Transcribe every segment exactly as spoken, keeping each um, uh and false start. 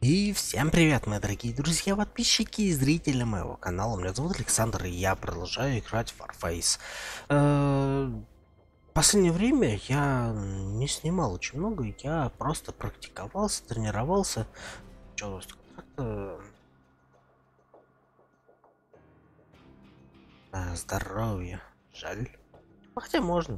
И всем привет, мои дорогие друзья, подписчики и зрители моего канала. Меня зовут Александр, и я продолжаю играть в Warface. Э, В последнее время я не снимал очень много, я просто практиковался, тренировался. Чё у вас тут как-то... А, здоровье. Жаль. Хотя можно.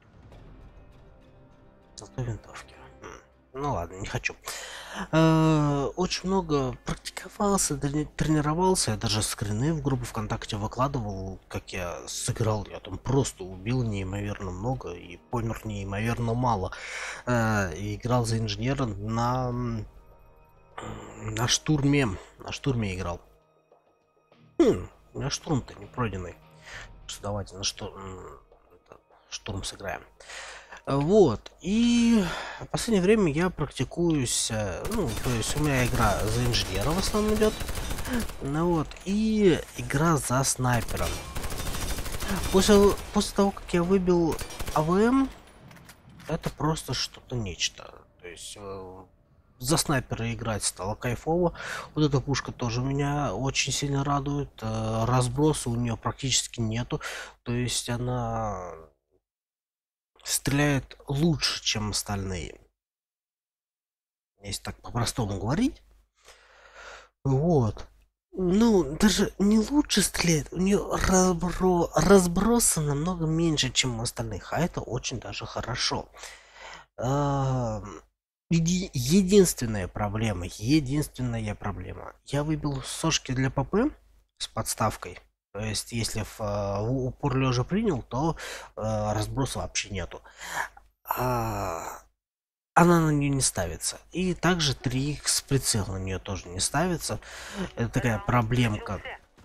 Зато винтовки. М, Ну ладно, не хочу. Э, Очень много практиковался, трени- тренировался. Я даже скрины в группу ВКонтакте выкладывал, как я сыграл. Я там просто убил неимоверно много и помер неимоверно мало. Э, и играл за инженера на м, на штурме. На штурме играл. Хм, у меня штурм-то не пройденный. Что давайте на штурм, это, штурм сыграем. Вот, и в последнее время я практикуюсь, э, ну, то есть у меня игра за инженера в основном идет, ну вот, и игра за снайпером. После, после того, как я выбил АВМ, это просто что-то нечто. То есть э, за снайпера играть стало кайфово. Вот эта пушка тоже меня очень сильно радует. Э, разброса у нее практически нету. То есть она стреляет лучше, чем остальные. Если так по-простому говорить. Вот. Ну, даже не лучше стреляет, у нее разбро... разброса намного меньше, чем у остальных, а это очень даже хорошо. А, еди- Единственная проблема, единственная проблема. Я выбил сошки для ПП с подставкой. То есть, если в, а, в упор лежа принял, то а, разброса вообще нету. А она на нее не ставится. И также три икс прицел на нее тоже не ставится. Это такая проблемка.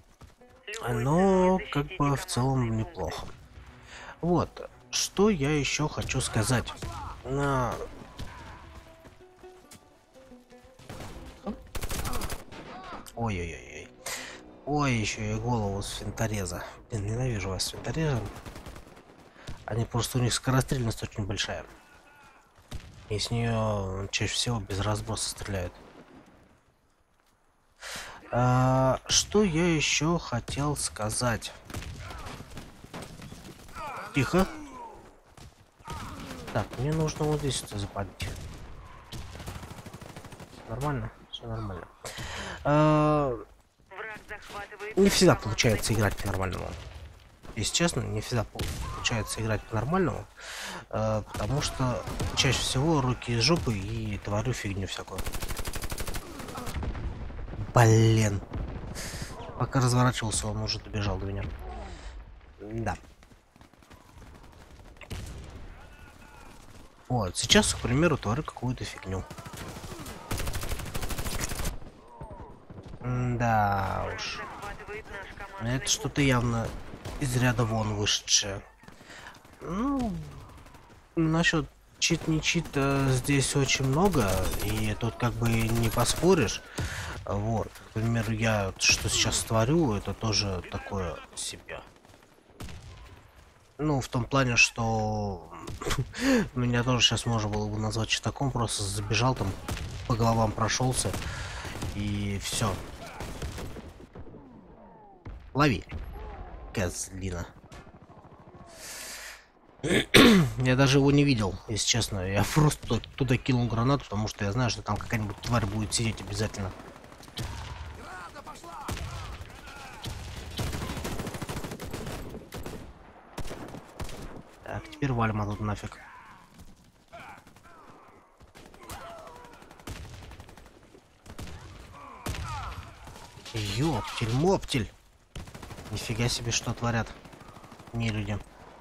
Но как бы в целом неплохо. Вот. Что я еще хочу сказать. На... Ой-ой-ой. Ой, еще и голову с винтореза. Блин, ненавижу вас с винторезом. Они просто, у них скорострельность очень большая. И с нее чаще всего без разброса стреляют. А, что я еще хотел сказать? Тихо. Так, мне нужно вот здесь это запалить. Нормально? Все нормально. А, не всегда получается играть по-нормальному. Если честно, не всегда получается играть по-нормальному. А, потому что чаще всего руки из жопы и творю фигню всякую. Блин. Пока разворачивался, он уже добежал до меня. Да. Вот, сейчас, к примеру, творю какую-то фигню. Да уж. Это что-то явно из ряда вон вышедшее. Ну, насчет чит не чит э, здесь очень много, и тут как бы не поспоришь. Вот, к примеру, я вот что сейчас творю, это тоже такое себе. Ну, в том плане, что меня тоже сейчас можно было бы назвать читаком, просто забежал там, по головам прошелся, и все. Лови, козлина. Я даже его не видел, если честно. Я просто туда кинул гранату, потому что я знаю, что там какая-нибудь тварь будет сидеть обязательно. Так, теперь валим оттуда нафиг. Ёптель-моптель. Нифига себе, что творят. Не люди.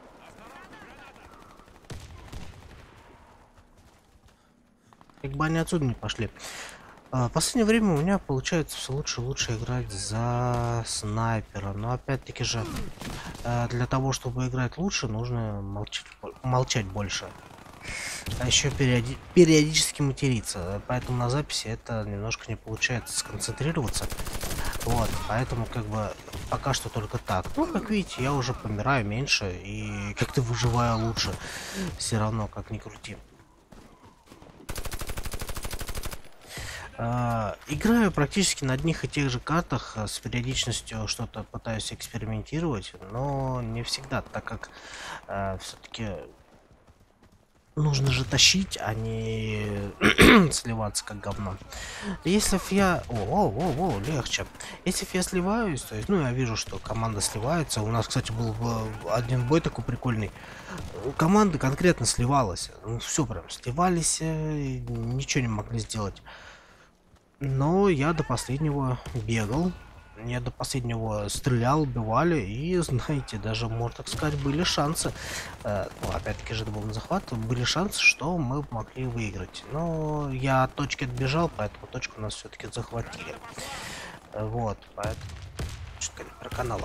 Как бы они отсюда не пошли. А, в последнее время у меня получается все лучше и лучше играть за снайпера. Но опять-таки же, а, для того, чтобы играть лучше, нужно молчать, молчать больше. А еще периоди периодически материться. Поэтому на записи это немножко не получается сконцентрироваться. Вот, поэтому как бы пока что только так. Ну, как видите, я уже помираю меньше и как-то выживаю лучше. Все равно, как ни крути. А, играю практически на одних и тех же картах, а, с периодичностью что-то пытаюсь экспериментировать, но не всегда, так как все-таки нужно же тащить, а не сливаться как говно. Если б я... О, о, о, о, легче. Если б я сливаюсь, то есть, ну, я вижу, что команда сливается. У нас, кстати, был один бой такой прикольный. Команда конкретно сливалась. Ну, все прям сливались, ничего не могли сделать. Но я до последнего бегал. Я до последнего стрелял, убивали, и, знаете, даже, можно так сказать, были шансы, э, ну, опять-таки же, это был на захват, были шансы, что мы могли выиграть. Но я от точки отбежал, поэтому точку у нас все-таки захватили. Вот, поэтому, что-то про канала.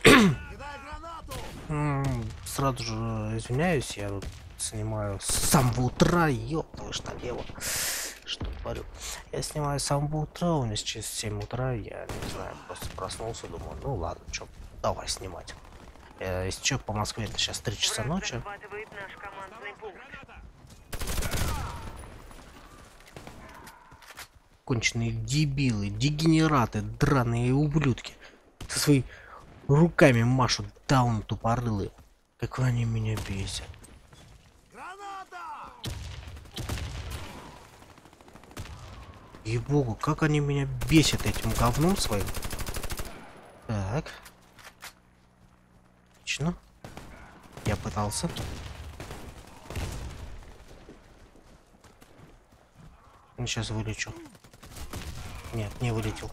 Сразу же извиняюсь, я тут снимаю с самого утра, ёпта, что налево. Что творю? Я снимаю с самого утра, у меня сейчас семь утра, я не знаю, просто проснулся, думаю, ну ладно, чё, давай снимать. Э, если чё, по Москве это сейчас три часа ночи. Конченые дебилы, дегенераты, драные ублюдки. Со своими руками машут даун тупорылые. Как они меня бесят. Ей-богу, как они меня бесят этим говном своим. Так. Отлично. Я пытался. Сейчас вылечу. Нет, не вылетел.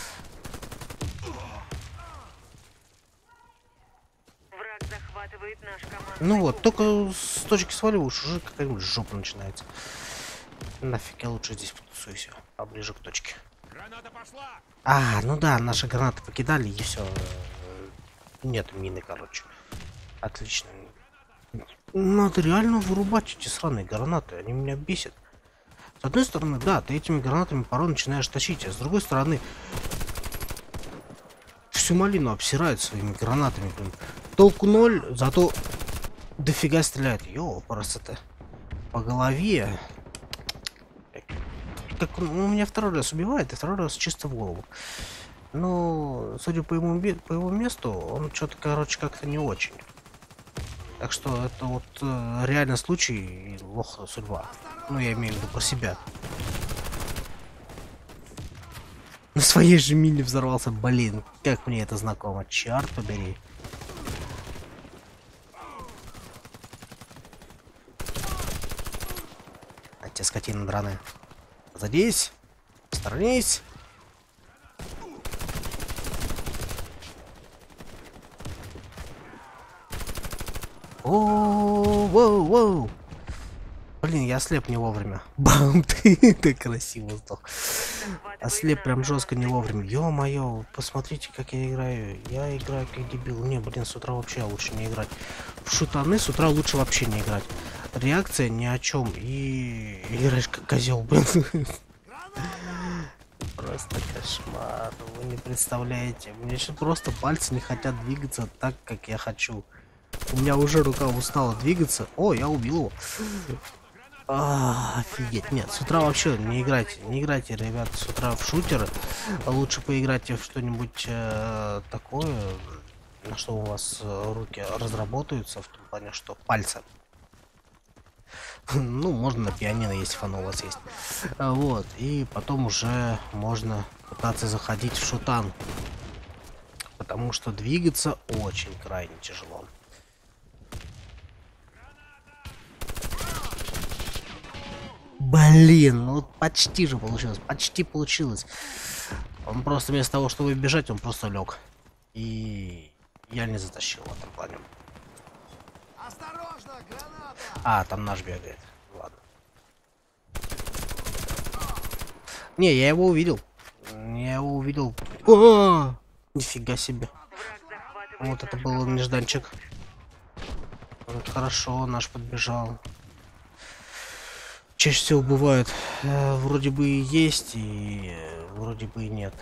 Враг захватывает наш командный. Ну вот, только с точки сваливаешь, уже какая-нибудь жопа начинается. Нафиг, я лучше здесь потусуюсь, поближе к точке. Граната пошла! А, ну да, наши гранаты покидали, и все. Нет мины, короче. Отлично. Надо реально вырубать эти сраные гранаты, они меня бесят. С одной стороны, да, ты этими гранатами порой начинаешь тащить, а с другой стороны, всю малину обсирают своими гранатами, блин. Толку ноль, зато дофига стреляет. Йо, просто-то по голове. Как он, он меня второй раз убивает, и второй раз чисто в голову. Но, судя по его, по его месту, он что-то, короче, как-то не очень. Так что это вот э, реально случай и лоха судьба. Ну, я имею в виду про себя. На своей же мине взорвался, блин, как мне это знакомо, черт побери. А те скотина драная. Садись, сторонись. О, воу, воу. Блин, я ослеп не вовремя. Бам, ты, ты красиво сдох. Ослеп прям жестко не вовремя. Ё-моё, посмотрите, как я играю. Я играю как дебил. Не, блин, с утра вообще лучше не играть. В шутаны с утра лучше вообще не играть. Реакция ни о чем. И играешь как козел, блин. Просто кошмар. Вы не представляете. Мне еще просто пальцы не хотят двигаться так, как я хочу. У меня уже рука устала двигаться. О, я убил его. А, офигеть. Нет, с утра вообще не играйте. Не играйте, ребята, с утра в шутеры. Лучше поиграйте в что-нибудь э, такое, на что у вас э, руки разработаются, в том плане, что пальцы. Ну, можно на пианино, если фано у вас есть. Вот. И потом уже можно пытаться заходить в шутан. Потому что двигаться очень крайне тяжело. Блин, ну почти же получилось. Почти получилось. Он просто вместо того, чтобы бежать, он просто лег. И я не затащил в этом плане. Осторожно, граната! А, там наш бегает. Ладно. Не, я его увидел. Я его увидел. О, нифига себе. Вот это был нежданчик. Вот хорошо, наш подбежал. Чаще всего бывает, э, вроде бы и есть, и э, вроде бы и нет.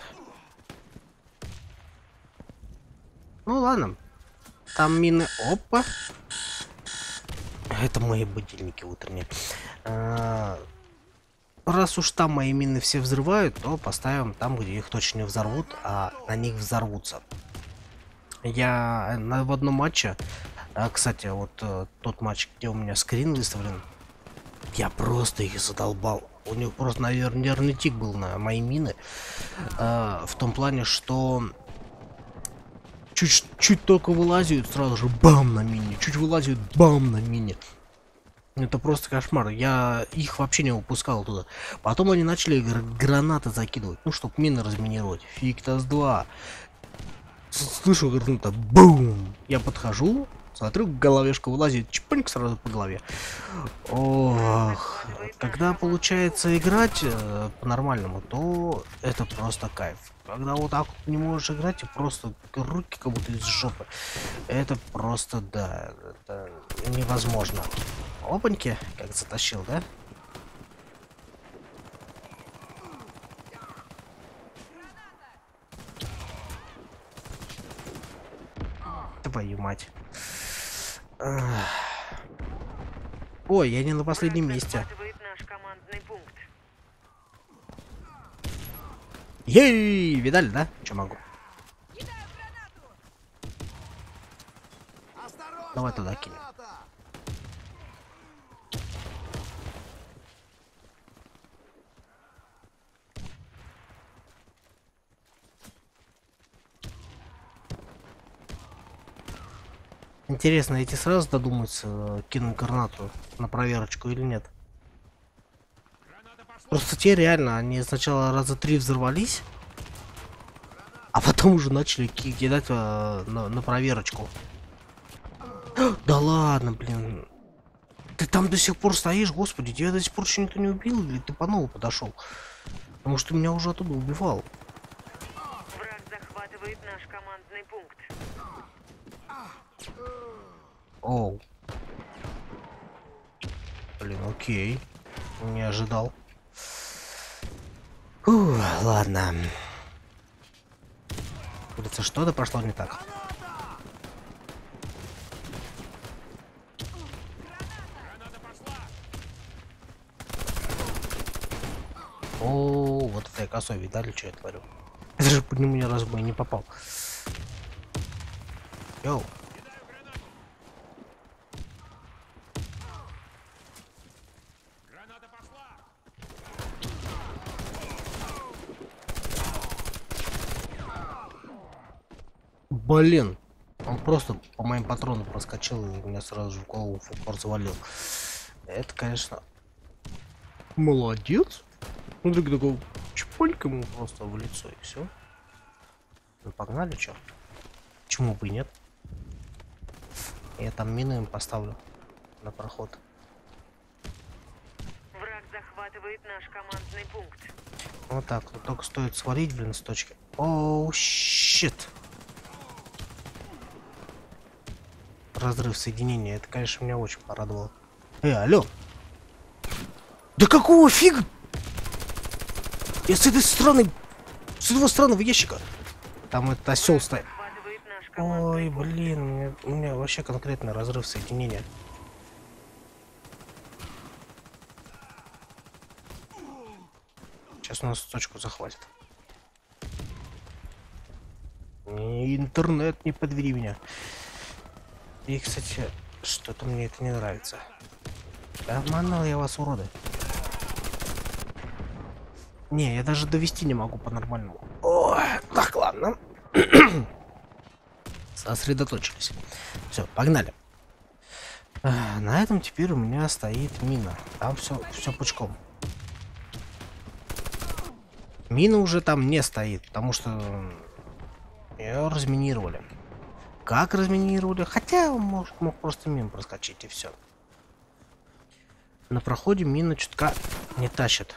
Ну ладно. Там мины. Опа. Это мои будильники утренние. А, раз уж там мои мины все взрывают, то поставим там, где их точно не взорвут, а на них взорвутся. Я на, в одном матче, а, кстати, вот э, тот матч, где у меня скрин выставлен, я просто их задолбал. У них просто, наверное, нервный тик был на мои мины. Э, в том плане, что чуть, чуть только вылазят, сразу же бам на мине. Чуть вылазят, бам на мине. Это просто кошмар. Я их вообще не выпускал туда. Потом они начали гр гранаты закидывать. Ну, чтоб мины разминировать. Фиг-то с два. Слышу граната. Бум! Я подхожу. Смотрю, головешка вылазит. Чпоньк сразу по голове. Ох. Когда получается играть э, по-нормальному, то это просто кайф. Когда вот так вот не можешь играть, и просто руки как будто из жопы. Это просто, да, это невозможно. Опаньки, как затащил, да? Твою мать. Ах. Ой, я не на последнем месте. Наш командный пункт. Ей, видали, да? Что могу? Давай туда кинем. Интересно, эти сразу додумаются кинуть гранату на проверочку или нет? Просто те реально, они сначала раза три взорвались, а потом уже начали ки кидать э, на, на проверочку. Да ладно, блин. Ты там до сих пор стоишь, господи, тебя до сих пор еще никто не убил, или ты по новому подошел? Потому что меня уже оттуда убивал. Враг захватывает наш командный пункт. Оу. Блин, окей. Не ожидал. Фух, ладно. Кажется, что-то пошло не так. О, вот это я косой, видали, что я творю? Я даже по нему ни разу бы и не попал. Йоу. Блин, он просто по моим патронам проскочил и меня сразу же в голову в упор завалил. Это, конечно, молодец. Ну, так такого чпонька ему просто в лицо и все. Ну, погнали, чё? Почему бы и нет? Я там мины им поставлю на проход. Враг захватывает наш командный пункт. Вот так, вот только стоит свалить, блин, с точки. Оу, щит. Разрыв соединения, это, конечно, меня очень порадовало. Эй, алло! Да какого фига? Я с этой стороны, с этого странного ящика. Там этот осел стоит. Ой, блин, у меня, у меня вообще конкретно разрыв соединения. Сейчас у нас точку захватит. Интернет, не подвери меня. И, кстати, что-то мне это не нравится. Обманул я вас, уроды. Не, я даже довести не могу по-нормальному. Ой, так, ладно. Сосредоточились. Все, погнали. А, на этом теперь у меня стоит мина. Там все, все пучком. Мина уже там не стоит, потому что ее разминировали. Как разминировали? Хотя он может, мог просто мимо проскочить и все. На проходе мина чутка не тащит.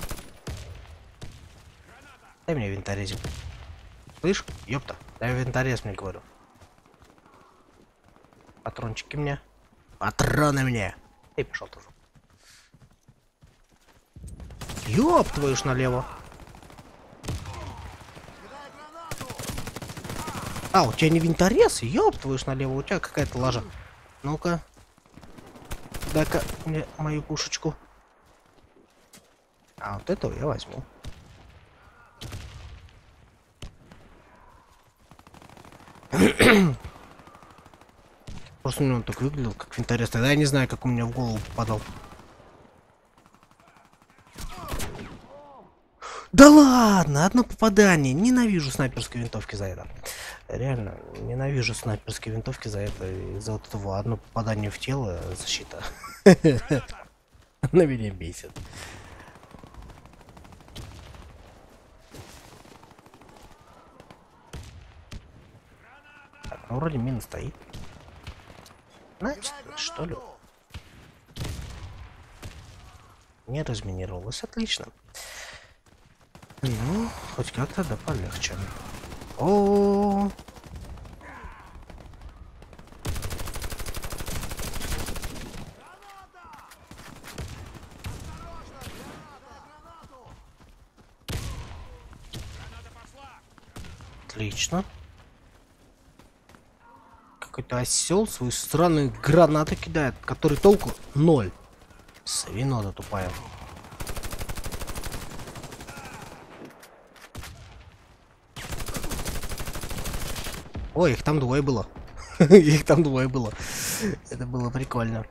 Дай мне винторезик. Слышь, ёпта, дай винторез, мне говорю. Патрончики мне. Патроны мне. Эй, пошел тоже. Ёп, твою ж налево. А, у тебя не винторез? Ёп, твою ж налево, у тебя какая-то лажа. Ну-ка. Дай-ка мне мою пушечку. А вот этого я возьму. Просто у него он так выглядел, как винторез. Тогда я не знаю, как у меня в голову попадал. Да ладно, одно попадание. Ненавижу снайперские винтовки за это. Реально, ненавижу снайперские винтовки за это. Из-за вот этого одно попадание в тело, защита. Она меня бесит. Так, ну вроде мина стоит. Значит, что ли? Не разминировалось, отлично. Ну, хоть как-то да полегче. О, -о, -о. Отлично. Какой-то осел свою странную гранату кидает, который толку ноль. Свинота тупая. Ой, их там двое было. Их там двое было. Это было прикольно.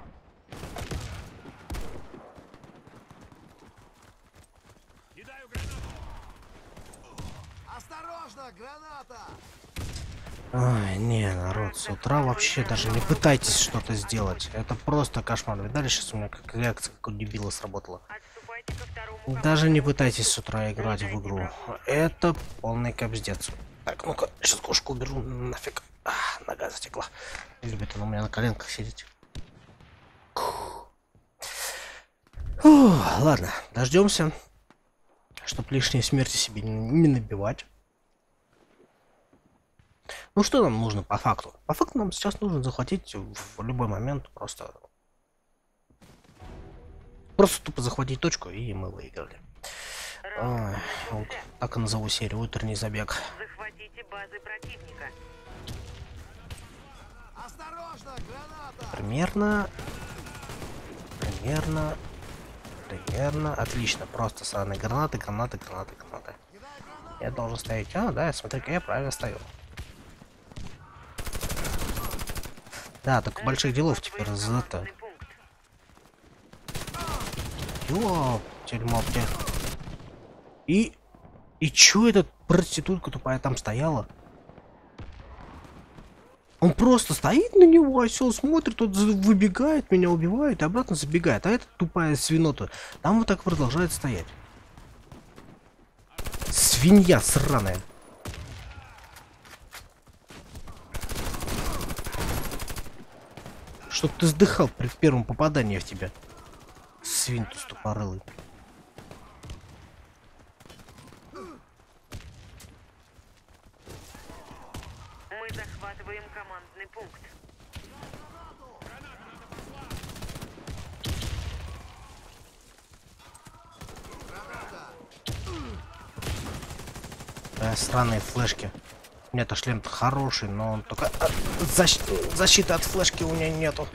Осторожно, граната! Ой, не, народ, с утра вообще даже не пытайтесь что-то сделать. Это просто кошмар. Видали, сейчас у меня как реакция, как у дебила сработала. Отступайте ко второму Даже не пытайтесь с утра играть в игру. Это полный капздец. Так, ну-ка, сейчас кошку уберу. Нафиг. А, нога затекла. Любит он у меня на коленках сидеть. Фу, ладно, дождемся, чтоб лишние смерти себе не набивать. Ну что нам нужно по факту? По факту нам сейчас нужно захватить в любой момент просто... Просто тупо захватить точку, и мы выиграли. Ой, вот, так и назову серию «Утренний забег». Захватите базы противника. Осторожно, граната! Примерно... Примерно... Примерно... Отлично. Просто сраные гранаты, гранаты, гранаты, гранаты. Я должен стоять. А, да, смотри-ка, я правильно стою. Да, только больших делов теперь за это. Ёп, тюрьмопки. И... И чё эта проститутка тупая там стояла? Он просто стоит на него, осел смотрит, тот выбегает, меня убивает и обратно забегает. А эта тупая свинота там вот так продолжает стоять. Свинья сраная. Чтоб ты сдыхал при первом попадании в тебя. Свинтус тупорылый. Мы захватываем командный пункт. Да, сраные флешки. У меня-то шлем-то хороший, но он только... а, защ... Защиты от флешки у меня нету.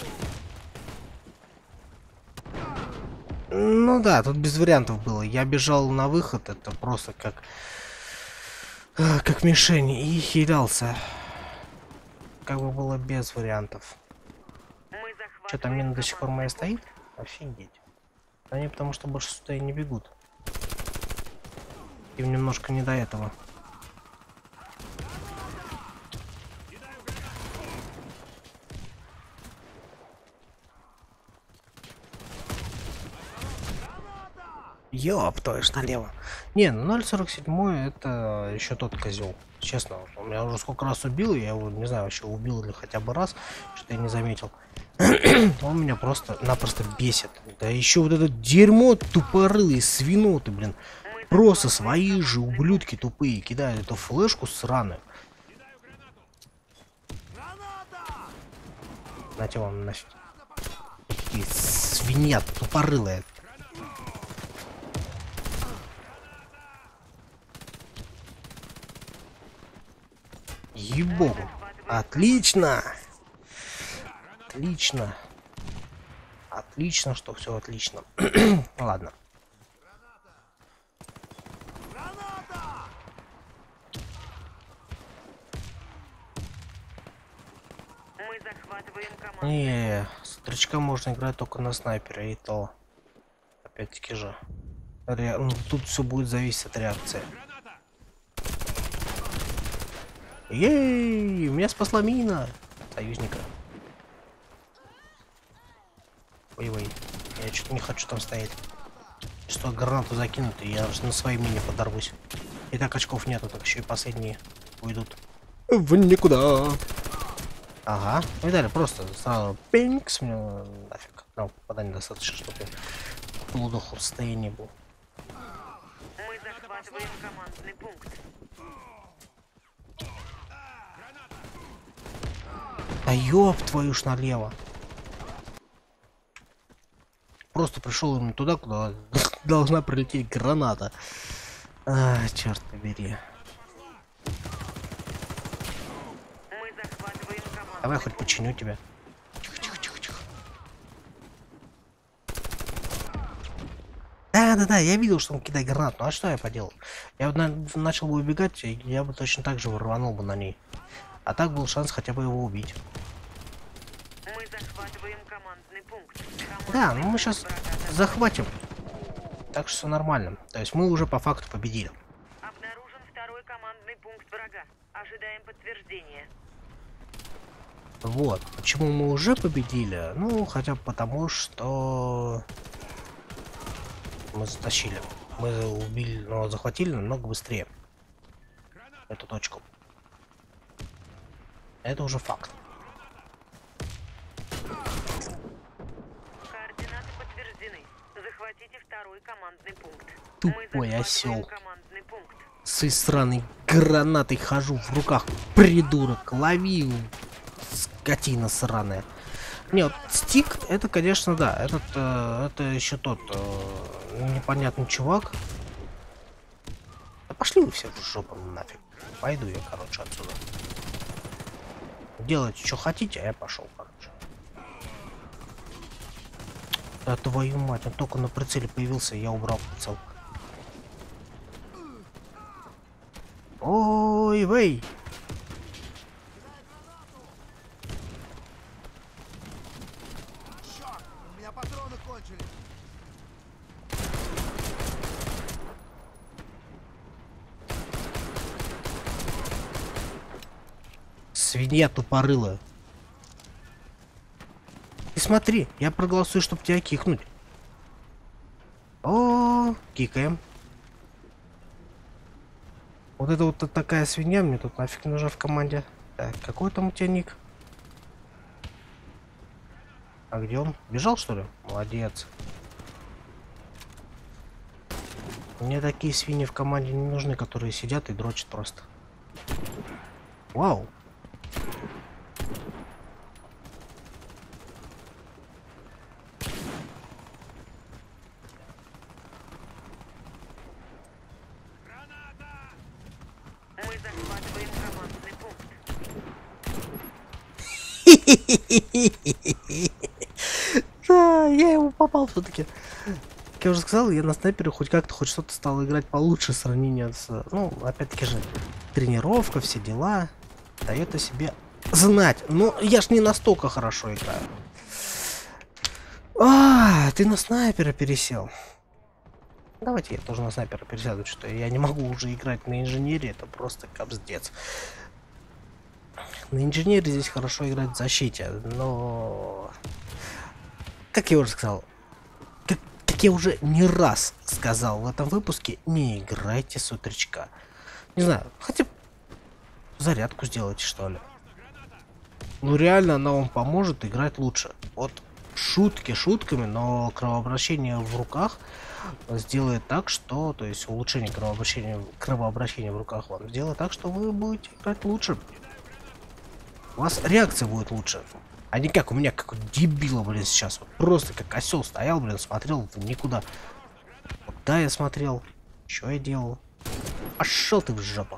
Ну да, тут без вариантов было. Я бежал на выход, это просто как... Как мишень, и хилялся. Как бы было без вариантов. Что там, мина до сих пор моя стоит? Офигеть. Они потому что больше сюда и не бегут. Им немножко не до этого. Ёп, то есть налево. Не, ну ноль сорок семь это еще тот козел. Честно, он меня уже сколько раз убил, я его не знаю, вообще убил или хотя бы раз, что я не заметил. Он меня просто-напросто бесит. Да еще вот это дерьмо тупорылые свиноты, блин. Просто свои же ублюдки тупые кидают эту флешку сраную. Знаете, вам нафиг. Такие свинья тупорылая. Ей-богу. Отлично. Отлично. Отлично, что все отлично. Ладно. Мы захватываем командный Не, с тречка можно играть только на снайпере, и то. Опять-таки же. Ре... Ну, тут все будет зависеть от реакции. Ей, меня спасла мина союзника. Ой-ой, я что-то не хочу там стоять. Что гранату закинут, и я на своей мине подорвусь. И так очков нету, так еще и последние уйдут в никуда. Ага, ну и далее просто сразу пинкс, мне нафиг. Ну, попадание достаточно, чтобы я в полудохлом состоянии был. Мы захватываем командный пункт. Да ёб твою ж налево. Просто пришел именно туда, куда должна прилететь граната. А, черт побери. Мы захватываем командный Давай хоть починю тебя. Тихо, тихо, тихо, тихо. Да, да, да, я видел, что он кидает гранату. Ну а что я поделал? Я вот на начал бы убегать, и я бы точно так же рванул бы на ней. А так был шанс хотя бы его убить. Мы захватываем командный пункт. Да, ну мы сейчас захватим. Так что все нормально. То есть мы уже по факту победили. Обнаружен второй командный пункт врага. Ожидаем подтверждения. Вот. Почему мы уже победили? Ну, хотя бы потому, что мы затащили. Мы убили, но захватили намного быстрее эту точку. Это уже факт. Координаты подтверждены. Захватите второй командный пункт. Тупой Мы захватываем осел. командный пункт. С этой сраной гранатой хожу в руках. Придурок, лови, скотина сраная. Не, вот стик, это, конечно, да. Этот, э, это еще тот э, непонятный чувак. Да пошли вы все в жопу нафиг. Пойду я, короче, отсюда. Делайте, что хотите, а я пошел, короче. Да твою мать, он только на прицеле появился, и я убрал прицел. Ой, вей! Черт, у меня патроны кончились. Свинья тупорылая. И смотри, я проголосую, чтобы тебя кикнуть. О, кикаем. Вот это вот такая свинья мне тут нафиг нужна в команде. Так, какой там у тебя ник? А где он? Бежал, что ли? Молодец. Мне такие свиньи в команде не нужны, которые сидят и дрочат просто. Вау. Мы захватываем командный пункт. Да, я его попал все-таки. Как я уже сказал, я на снайпере хоть как-то хоть что-то стал играть получше в сравнении с... Ну, опять-таки же, тренировка, все дела дает о себе знать. Но я ж не настолько хорошо играю. А, ты на снайпера пересел. Давайте я тоже на снайпера пересяду, что я не могу уже играть на инженере, это просто капздец. На инженере здесь хорошо играть в защите, но... Как я уже сказал, как, как я уже не раз сказал в этом выпуске, не играйте с утречка. Не знаю, хотя бы зарядку сделайте, что ли. Ну реально она вам поможет играть лучше. Вот шутки шутками, но кровообращение в руках сделает так, что, то есть улучшение кровообращения, кровообращения в руках вам сделает так, что вы будете играть лучше. У вас реакция будет лучше. А не как у меня, как у дебила, блин, сейчас. Вот просто как осел стоял, блин, смотрел в никуда. Куда я смотрел? Что я делал? Пошел ты в жопу.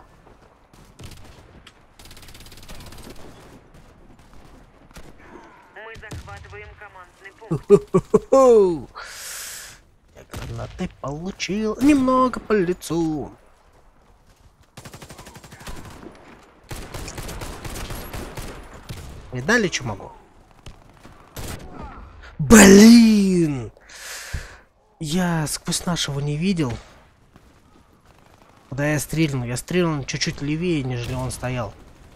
Мы захватываем командный пункт. Я гранаты получил немного по лицу. Видали, что могу? Блин! Я сквозь нашего не видел. Куда я стрельнул? Я стрельнул чуть-чуть левее, нежели он стоял.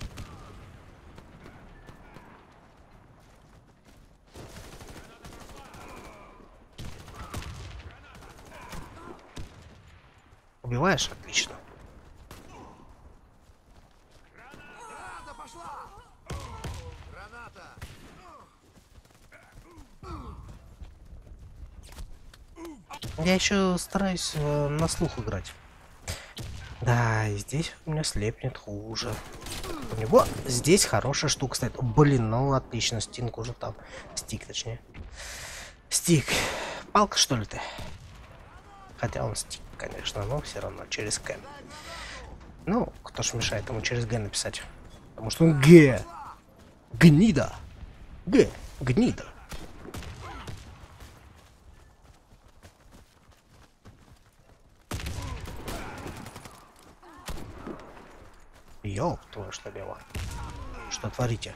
Убиваешь? Отлично. Граната пошла! Граната! Я еще стараюсь э, на слух играть. Да, и здесь у меня слепнет хуже. У него здесь хорошая штука стоит. Блин, ну отлично, стинг уже там. Стик, точнее. Стик. Палка, что ли ты? Хотя он стик, конечно, но все равно через К. Ну, кто ж мешает ему через Г написать? Потому что он Г. Гнида. Г. Гнида. Ёб твою ж налево. Что творите?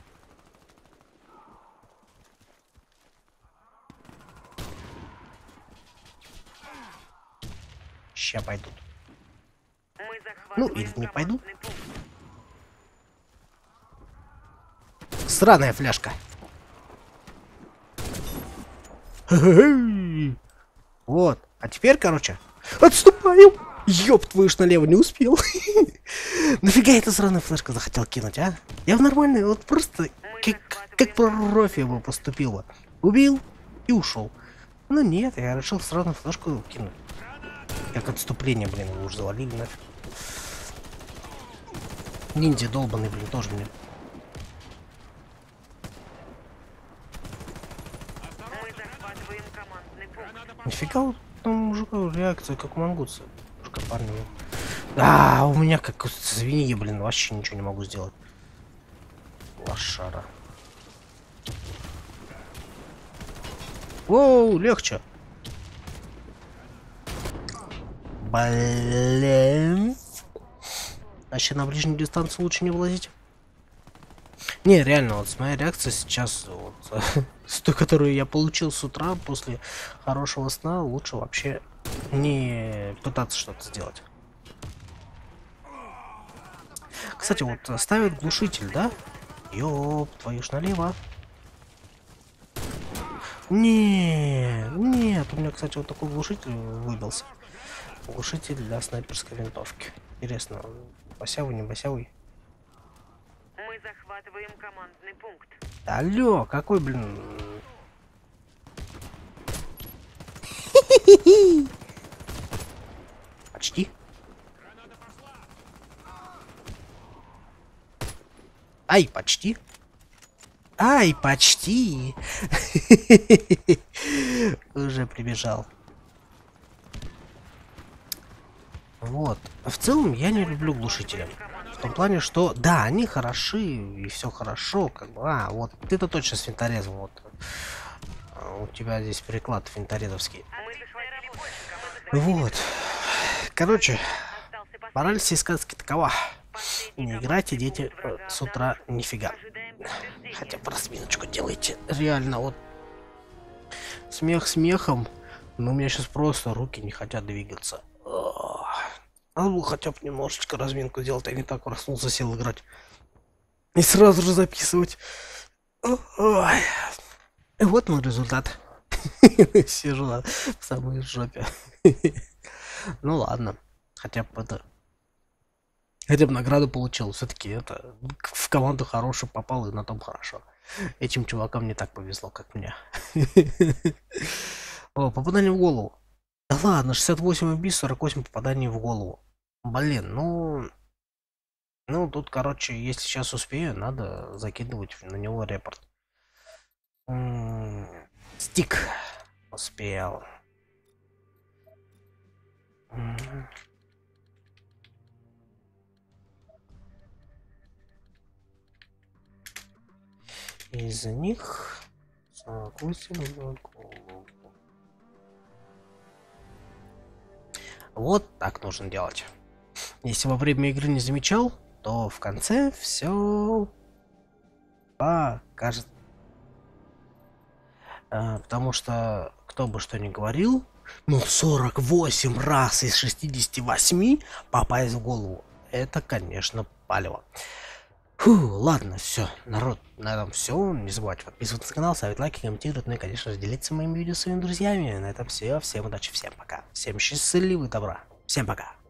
Ща пойдут. Мы Ну, захватываем или не пойду. командный пункт. Сраная фляжка. Вот. А теперь, короче, отступаем. Ёб твою ж налево, не успел. Нафига эта сраная флешка захотел кинуть, а? Я в нормальной, вот просто как, как профи бы поступил бы. Убил и ушел. Ну нет, я решил сраную флешку кинуть. Как отступление, блин, его уже завалили нафиг. Ниндзя долбаный, блин, тоже мне. Мы захватываем командный пункт. Нифига вот там мужика реакция, как у мангутца. Мужика парня. А, у меня как у свиньи, блин, вообще ничего не могу сделать. Лошара. Воу, легче. Блин. Значит, на ближнюю дистанцию лучше не вылазить. Не, реально, вот с моей реакцией сейчас, вот, с той, которую я получил с утра после хорошего сна, лучше вообще не пытаться что-то сделать. Кстати, вот ставят глушитель, да? Ёп, твою ж налево. Не, нет, у меня, кстати, вот такой глушитель выбился. Глушитель для снайперской винтовки. Интересно, босявый, не босявый? Мы захватываем командный пункт. Алло, какой, блин... Почти. Ай, почти. Ай, почти. Уже прибежал. Вот. В целом, я не люблю глушители. В том плане, что да, они хороши, и все хорошо, как бы. А, вот ты-то точно с винторезом. Вот. У тебя здесь приклад винторезовский. Мы захватили больше командных. Вот. Короче, Остался мораль всей сказки такова. последний Не командный играйте, дети, пункт врага. э, с утра нифига. Ожидаем подтверждения. Хотя по разминочку делайте. Реально, вот. Смех смехом, но у меня сейчас просто руки не хотят двигаться. Ох. Надо было хотя бы немножечко разминку сделать, а не так проснулся, сел играть. И сразу же записывать. Ой. И вот мой результат. Сижу на в самой жопе. Ну ладно. Хотя бы это... Хотя бы награду получил. Все-таки это в команду хорошую попал, и на том хорошо. Этим чувакам не так повезло, как мне. О, попадание в голову. Да ладно, шестьдесят восемь убийств, сорок восемь попаданий в голову. Блин, ну... Ну, тут, короче, если сейчас успею, надо закидывать на него репорт. М-м, стик. Успел. М-м. Из-за них сорок восемь в голову. Вот так нужно делать. Если во время игры не замечал, то в конце все покажет. А, потому что, кто бы что ни говорил, ну сорок восемь раз из шестидесяти восьми попасть в голову, это, конечно, палево. Фу, ладно, все, народ, на этом все. Не забывайте подписываться на канал, ставить лайки, комментировать, ну и, конечно же, делиться моими видео с своими друзьями. На этом все. Всем удачи, всем пока. Всем счастливого добра. Всем пока.